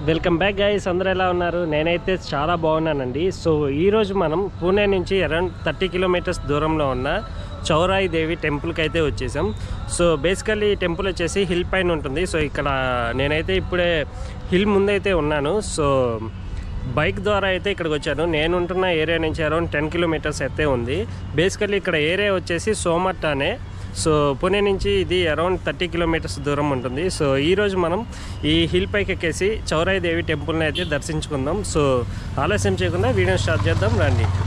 Welcome back guys, అందరూ ఎలా ఉన్నారు? నేనైతే చాలా బాగున్నానండి. సో ఈరోజు మనం పూణే నుంచి అరౌండ్ 30 కిలోమీటర్స్ దూరంలో ఉన్న చౌరాయి దేవి టెంపుల్కి అయితే వచ్చేసాం. సో బేసికల్లీ ఈ టెంపుల్ వచ్చేసి హిల్ పైన ఉంటుంది. సో ఇక్కడ నేనైతే ఇప్పుడే హిల్ ముందైతే ఉన్నాను. సో బైక్ ద్వారా అయితే ఇక్కడికి వచ్చాను. నేను ఉంటున్న ఏరియా నుంచి అరౌండ్ 10 కిలోమీటర్స్ అయితే ఉంది. బేసికల్లీ ఇక్కడ ఏరియా వచ్చేసి సోమట్టానే. సో పూణే నుంచి ఇది అరౌండ్ 30 కిలోమీటర్స్ దూరం ఉంటుంది. సో ఈరోజు మనం ఈ హిల్ పైకి ఎక్కేసి చౌరాయి దేవి టెంపుల్ని అయితే దర్శించుకుందాం. సో ఆలస్యం చేయకుండా వీడియో స్టార్ట్ చేద్దాం రండి.